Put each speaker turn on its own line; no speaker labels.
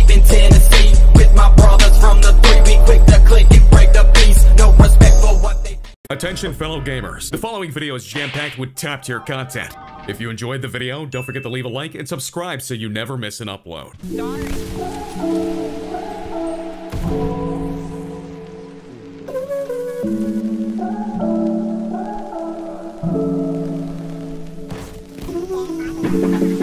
deep in Tennessee with my brothers from the 3. We quick to click and break the peace. No respect for what they.
Attention fellow gamers, the following video is jam-packed with top-tier content. If you enjoyed the video, don't forget to leave a like and subscribe so you never miss an upload.
Sorry.